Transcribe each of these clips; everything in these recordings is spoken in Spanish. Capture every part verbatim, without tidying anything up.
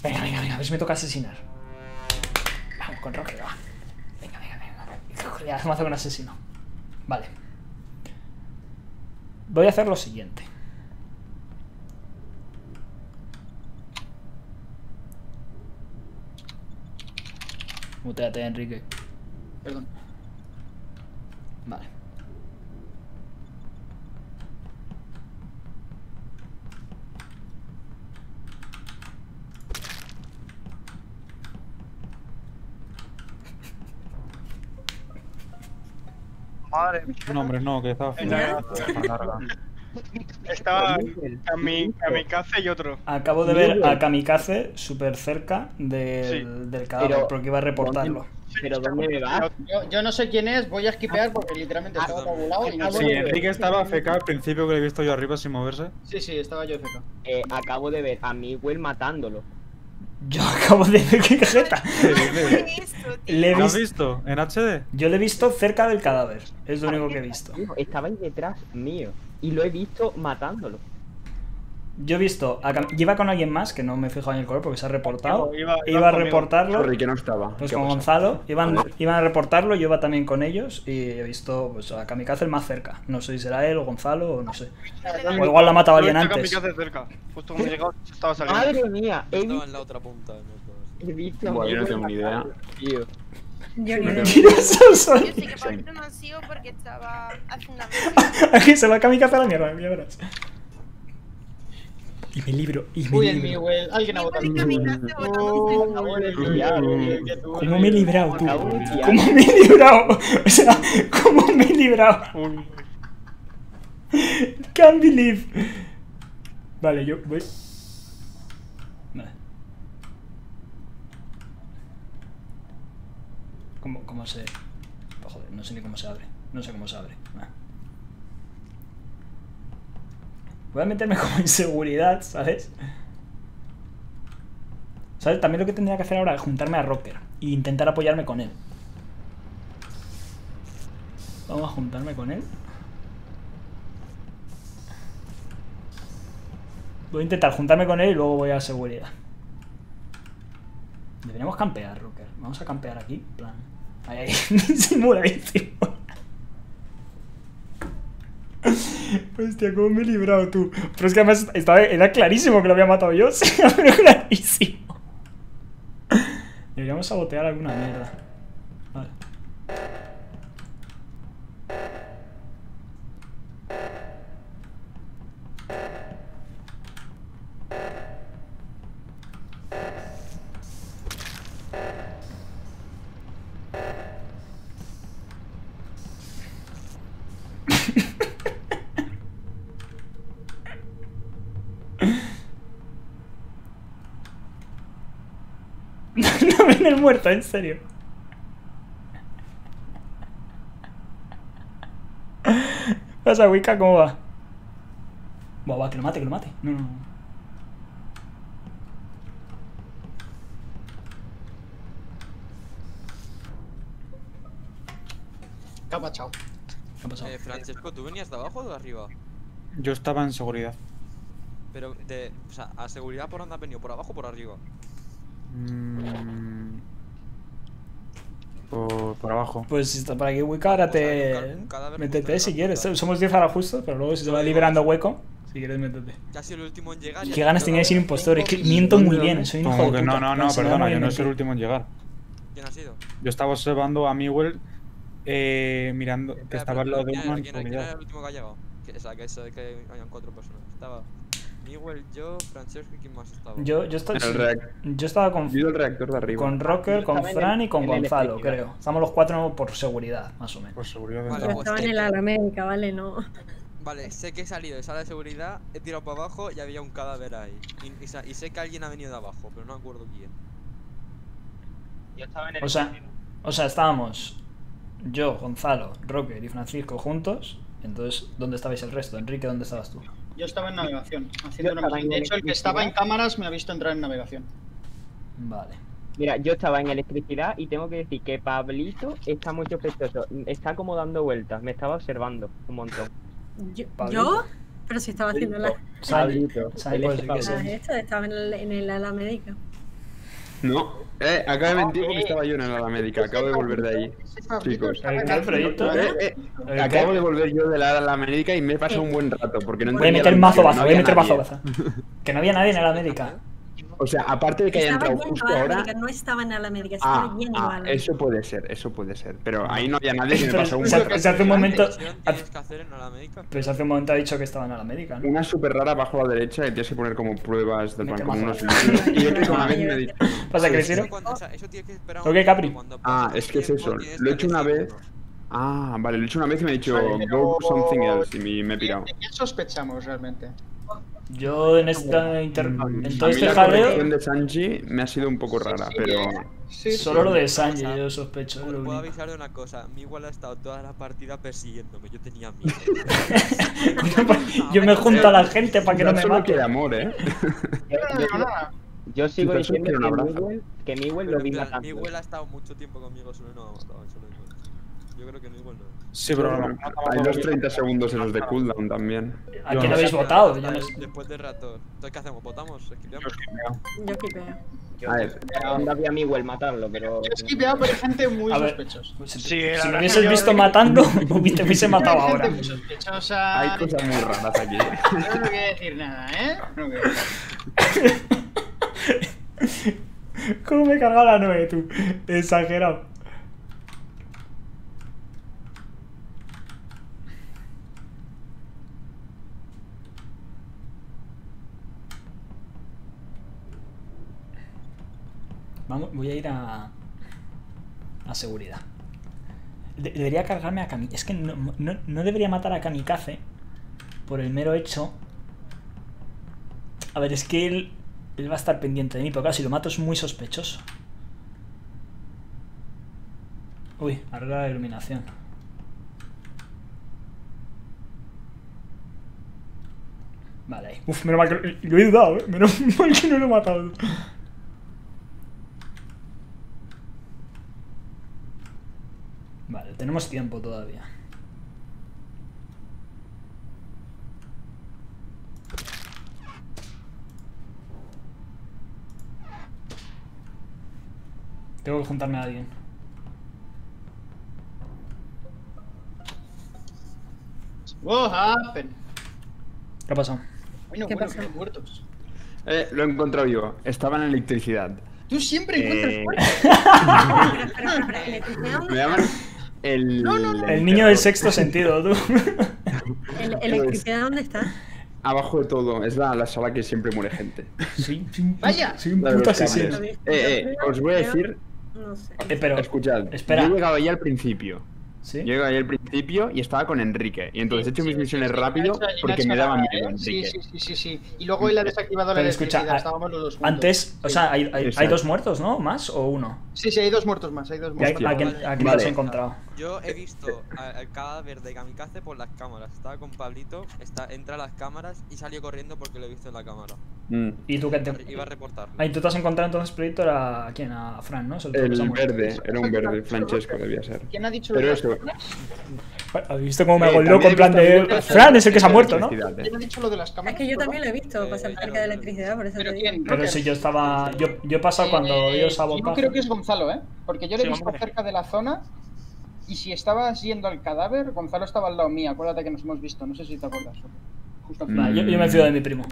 Venga, venga, venga, a ver si me toca asesinar. Vamos con Roque, va. Venga, venga, venga. Ya, me hace un asesino. Vale. Voy a hacer lo siguiente. Muteate, Enrique. Perdón. Vale. Madre mía. No, hombre, no, que estaba Venga. larga. Estaba Kami- Kamikaze y otro. Acabo de ver a Kamikaze súper cerca del, Sí. del cadáver, Pero- porque iba a reportarlo. ¿Pero dónde me vas? Yo, yo no sé quién es, voy a esquipear porque literalmente Ah, estaba tabulado y no acabo sé. Sí, de ver. Enrique estaba A F K al principio que le he visto yo arriba sin moverse. Sí, sí, estaba yo F K. Eh, acabo de ver a Miguel matándolo. Yo acabo de ver que cajeta. ¿Qué dices? Esto, tío. Le he ¿Lo has visto, visto? ¿En H D? yo le he visto cerca del cadáver. Es lo único que he visto. Tío, estaba ahí detrás mío. Y lo he visto matándolo. Yo he visto. A Cam- Lleva con alguien más, que no me he fijado en el color porque se ha reportado. Iba- iba Iba a conmigo. reportarlo. Sorry, que no estaba. Pues ¿Qué con ha pasado? Gonzalo. Iban, iban a reportarlo, yo iba también con ellos. Y he visto pues, a Kamikaze el más cerca. No sé si será él o Gonzalo o no sé. O igual la ha matado Yo alguien vi a antes. Kamikaze cerca. Justo cuando he llegado se estaba saliendo. Madre mía, he Estaba visto, en la otra punta. ¿no? he visto a Bueno, yo no Miguel tengo ni idea. matarlo, tío. Yo ni Me idea. tengo- Eso Yo soy. sé que Pablito no ha sido porque estaba haciendo una Aquí se va Kamikaze a la mierda, ya verás. Y me libro, y me Uy, el libro. Miguel, alguien ha votado. Acabo de pillar, eh. ¿Cómo me he librado, tú? Acabo de pillar. ¿Cómo me he librado? O sea, ¿cómo me he librado? Can't believe. Vale, yo voy. Vale. ¿Cómo, cómo se...? Oh, joder, no sé ni cómo se abre. No sé cómo se abre. Nah. Voy a meterme como en seguridad, ¿sabes? ¿Sabes? También lo que tendría que hacer ahora es juntarme a Rocker e intentar apoyarme con él. Vamos a juntarme con él. Voy a intentar juntarme con él y luego voy a seguridad. Deberíamos campear, Rocker. Vamos a campear aquí, en plan. Ahí, ahí. Simula, ahí, simula. Hostia, cómo me he librado tú. Pero es que además estaba, era clarísimo que lo había matado yo. Sí, pero clarísimo. Deberíamos sabotear alguna mierda. Vale. No ven el muerto, en serio. ¿Qué pasa, Wicca? ¿Cómo va? Va, va, que lo mate, que lo mate. No, no, no. ¿Qué ha pasado? ¿Qué ha pasado? Eh, Francesco, ¿tú venías de abajo o de arriba? Yo estaba en seguridad. Pero, de, o sea, ¿a seguridad por dónde has venido? ¿Por abajo o por arriba? Mm, por, por abajo. Pues si está por aquí Wicca, ahora Pues hay te... un ca- un cadáver Métete justo si en la quieres. puerta. Somos diez ahora justo, pero luego si se va liberando hueco, si quieres métete. Ya ha sido el último en llegar. Qué ganas tenía de ser impostor, es que miento muy bien, soy un hijo de Como que puta. no, no, no, Si perdona, voy a yo no mentir. soy el último en llegar. ¿Quién ha sido? Yo estaba observando a Miguel eh, mirando que Espera, estaba al pero lado de ¿quién uno era- en ¿quién era- quién era seguridad. el último que ha llegado? Que, o sea, que, eso, que hayan cuatro personas. Estaba Miguel, yo, Francesco y quién más estaba. Yo, yo, estaba, En el reac- yo estaba con, Yo el reactor de arriba. con Rocker, con Estaba en Fran el- y con en el Gonzalo, electricidad. creo. Estamos los cuatro por seguridad, más o menos. Por seguridad. Vale, estaba. pues Estaba en el ala médica, ¿vale? No. Vale, sé que he salido de sala de seguridad, he tirado para abajo y había un cadáver ahí. Y, y sa- y sé que alguien ha venido de abajo, pero no me acuerdo quién. Yo estaba en el O sea, o sea, estábamos yo, Gonzalo, Rocker y Francisco juntos. Entonces, ¿dónde estabais el resto? Enrique, ¿dónde estabas tú? Yo estaba en navegación, haciendo Yo una estaba misión. en De hecho, el que electricidad. estaba en cámaras me ha visto entrar en navegación. Vale. Mira, yo estaba en electricidad y tengo que decir que Pablito está muy sospechoso. Está como dando vueltas, me estaba observando un montón. ¿Yo? Pablito. ¿Yo? Pero si estaba haciendo la... Sani, Pablito, Sani, él puede es ser que Pablo. sí. Ah, esto estaba en el, en el ala médica. No, eh, acabo de mentir porque estaba yo en la médica. Acabo de volver de ahí. Chicos. ¿El qué, Fredito? Eh, eh, ¿El acabo qué? de volver yo de la, la médica y me he pasado un buen rato porque no Voy a entendía meter la mazo misión, baza, no voy a había meter mazo nadie. baza. Que no había nadie en la médica. O sea, aparte de que haya Estaba entrado yendo justo a la ahora. América, no estaba en la América, estaba Ah, yendo ah, a la eso puede ser, eso puede ser. Pero ahí no había nadie y me Pero pasó un se, buen hace- se hace un momento. tienes que hacer en Alamedica? Pero se hace un momento ha dicho que estaban a la médica, ¿no? Una súper rara abajo a la derecha y tienes que poner como pruebas del Mete banco. mazo. Unos libros. Y yo creo que una vez me he dicho. ¿Pasa, Sí, Crisiro? Eso, cuando- o sea, eso tienes que esperar. ¿Lo que, Capri? Cuando Ah, pase es que es tiempo, eso. tienes Lo he que hecho una elegir vez. uno. Ah, vale, lo he hecho una vez y me ha dicho Vale, pero- go something else y me, me he pirado. ¿De quién sospechamos realmente? Yo en esta inter... en A todo mí este la jaleo, corrección de Sanji me ha sido un poco rara, pero. Sí, solo sí. lo de Sanji, yo sospecho. es lo Os puedo único. avisar de una cosa, mi igual ha estado toda la partida persiguiéndome, yo tenía miedo. Yo me junto a la gente para que no Ya me solo mate. quiere amor, ¿eh? Yo no digo nada. Yo sigo Sí, pero diciendo quiero un que abrazo. Miguel, que Miguel Pero lo vi en plan, matando. mi igual ha estado mucho tiempo conmigo solo y no me ha matado, solo digo eso. Yo creo que mi igual no. Sí, pero no. Hay los treinta segundos esos de cooldown también. ¿A quién habéis votado? Yo no sé. Después del reactor. Entonces, ¿qué hacemos? ¿Votamos? ¿Esquipeamos? Yo quipeo. A ver, ¿Dónde había Miguel matarlo? Pero. Yo he skipeado, pero hay gente muy A ver. sospechosa. Si, Sí, si la me verdad hubieses que yo- visto matando, te hubiese matado Hay gente ahora. muy sospechosa. hay cosas muy raras aquí. Yo no quiero decir nada, ¿eh? No quiero decir. ¿Cómo me he cargado la nueve, tú? Exagerado. Vamos, voy a ir a... a seguridad. De- debería cargarme a Kamikaze. Es que no, no, no debería matar a Kamikaze por el mero hecho... A ver, es que él... Él va a estar pendiente de mí, pero claro, si lo mato es muy sospechoso. Uy, arregla la iluminación. Vale, ahí. Uf, menos mal que lo he dudado, eh. Menos mal que no lo he matado. Vale, tenemos tiempo todavía. Tengo que juntarme a alguien. What happened? ¿Qué ha pasado? Bueno, ¿Qué bueno, pasó? que muertos. Eh, lo he encontrado yo. Estaba en electricidad. Tú siempre encuentras Eh, muertos. Espera, espera, espera, ¿electricidad dónde Me está? llaman el. No, no, no. El niño del sexto sentido, tú. ¿El- ¿Electricidad dónde está? Abajo de todo. Es la, la sala que siempre muere gente. Sí, sí, un Vaya. Soy un La de puto los asesino. cables. Eh, eh, os voy a decir. No sé. Eh, pero, Escuchad. espera. Yo he llegado ahí al principio. ¿sí? Yo llegué ahí al principio y estaba con Enrique. Y entonces he hecho mis Sí, misiones sí, rápido y no ha hecho- y no ha porque hecho me daba nada, miedo ¿eh? Sí, Enrique. sí, sí, sí, sí. Y luego él ha desactivado la Pero escucha, electricidad, a- estábamos los dos juntos. Antes, o Sí. sea, hay, hay, hay Exacto. dos muertos, ¿no? ¿Más o uno? Sí, sí, hay dos muertos más, hay dos ¿Y a, muertos a más. quién, a quién Vale. los he encontrado? Yo he visto a- al cadáver de Kamikaze por las cámaras. Estaba con Pablito, está, entra a las cámaras y salió corriendo porque lo he visto en la cámara. Mm. ¿Y tú qué te...? Iba a reportarlo. Ah, y tú te has encontrado entonces, proyecto, a quién? A Fran, ¿no? Es el, que se ha El muerto. verde, era un verde, Francesco debía ser. ¿Quién ha dicho Pero lo de eso. las cámaras? ¿Has visto cómo me Eh, hago el también loco en he plan visto de... muchas Fran es el que se ha muerto, ¿no? electricidad, eh. ¿Quién ha dicho lo de las cámaras? Es que yo perdón? también lo he visto Eh, pasar yo cerca no, de yo- electricidad, por eso ¿Pero te digo. quién? Pero Rocker. si yo estaba... Yo, yo he pasado cuando Eh, dio Yo sabotaje. creo que es Gonzalo, ¿eh? Porque yo le he Sí, visto vamos a ver. cerca de la zona. Y si estabas yendo al cadáver, Gonzalo estaba al lado mío. Acuérdate que nos hemos visto, no sé si te acuerdas. Justo al final. Vale, yo, yo me fío de mi primo.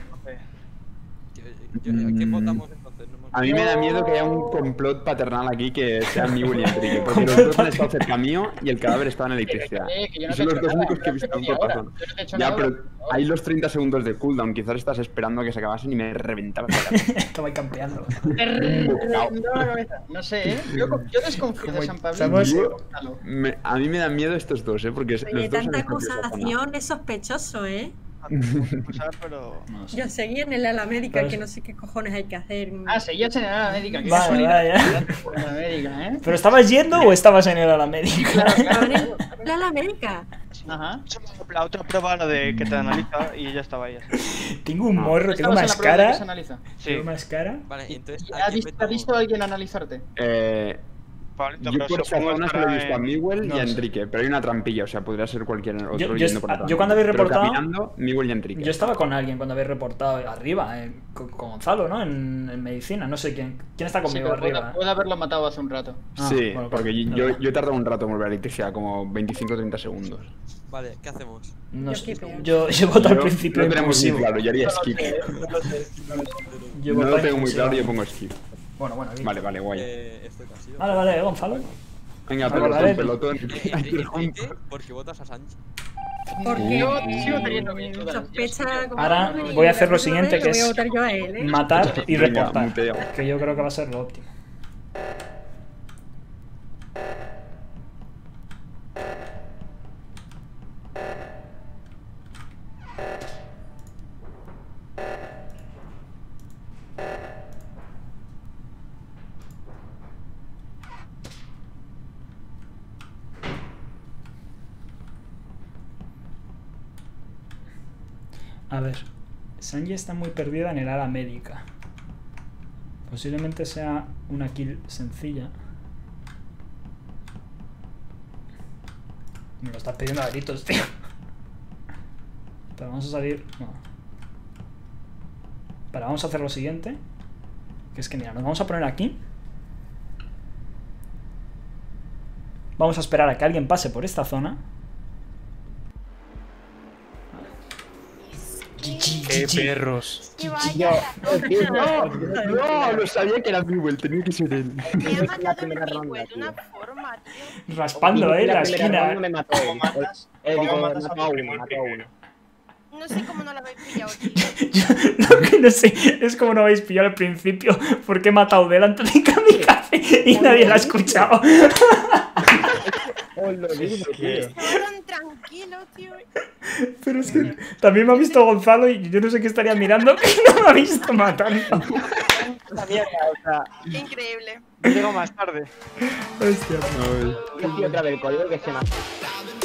Yo- yo- ¿A quién Mm. votamos entonces? No me A mí me da miedo que haya un complot paternal aquí que sea Miguel y Enrique. Porque los dos han estado cerca mío y el cadáver estaba en electricidad. Eh, que yo no Y te son he los hecho dos nada, únicos que he yo visto te he en hecho por ahora, razón. yo no te he hecho Ya, nada. pero hay los treinta segundos de cooldown. Quizás estás esperando a que se acabasen y me reventaba la cabeza. Estaba ahí campeando. Te reventó la cabeza. No sé, ¿eh? Yo, yo desconfío de San Pablo. Somos- Yo- me- a mí me dan miedo estos dos, ¿eh? Porque Oye, los dos tanta han estado en esa zona. acusación es sospechoso, ¿eh? Pasar, pero. No sé. Yo seguí en el Alamérica, Pero que es- no sé qué cojones hay que hacer. Ah, seguías en la médica. qué Vale, casualidad. vale, ya. En la médica, ¿eh? ¿Pero estabas yendo o estabas en el Alamérica? Claro, Estaba en claro. el- la Alamérica. Ajá. La otra prueba, la de que te analiza y ya estaba ahí. así. Tengo un morro, tengo Estabas en más la prueba de que se cara. analiza. Sí. Tengo más cara. Vale, entonces. ¿Y ¿a ¿Ha quién visto, ¿Ha metemos? visto a alguien analizarte? Eh, Pablito, Yo pero por esa supongo zona solo he visto a estará en- Miguel No y a sé. Enrique, pero hay una trampilla, o sea, podría ser cualquier otro Yo- yo yendo est- por la trampilla. yo cuando habéis Pero reportado- caminando, Miguel y Enrique. Yo estaba con alguien cuando habéis reportado arriba, eh, con, con Gonzalo, ¿no? En, en medicina, no sé quién. ¿Quién está Sí, conmigo pero puede, arriba? puede haberlo matado hace un rato. Ah, Sí, bueno, porque pues, yo, nada. yo he tardado un rato en volver a electricidad, como veinticinco o treinta segundos. Vale, ¿qué hacemos? No Yo sé. skipeo. Yo, yo voto al Yo principio no tenemos muy impulsivo. claro, yo haría skip. Yo No voto lo a tengo muy impulsivo. claro, yo pongo skip. Bueno, bueno, aquí. Vale, vale, guay. Eh, esto que ha sido. Vale, vale, Gonzalo. Venga, Vale, vale. pelotón, pelotón. Eh, Hay que ir Enrique, juntos. Enrique, ¿por qué votas a Sánchez? Porque Yo sigo teniendo mis dudas. sospecha como Ahora y voy a hacer lo la próxima siguiente, vez que lo voy a es votar yo a él, ¿eh? matar y Venga, reportar. muteo. Que yo creo que va a ser lo óptimo. A ver, Sanji está muy perdida en el ala médica. Posiblemente sea una kill sencilla. Me lo estás pidiendo a gritos, tío. Pero vamos a salir... No. Para, vamos a hacer lo siguiente. Que es que mira, nos vamos a poner aquí. Vamos a esperar a que alguien pase por esta zona. ¡Qué perros! Que vaya. No, no, lo sabía que era Miguel, tenía que ser él. Me ha Es la matado primera el ronda, de una tío. forma, tío. Raspando, eh, la primera esquina. ronda me mató él. ¿Cómo matas? Eh, ¿Cómo digo, matas a mató a tu uno, primo mató a uno. No sé cómo no lo habéis pillado, tío. Yo lo que no sé es como no habéis pillado al principio porque he matado delante de Kamikaze y nadie la ha escuchado. Oh, lo digo, tío. Estaba tan tranquilo, tío. Pero es que también me ha visto Gonzalo y yo no sé qué estaría mirando que no me ha visto matando. Esta mierda, o sea, Qué increíble. yo llego más tarde. Hostia. Ay. Yo estoy otra vez el código que se me ha...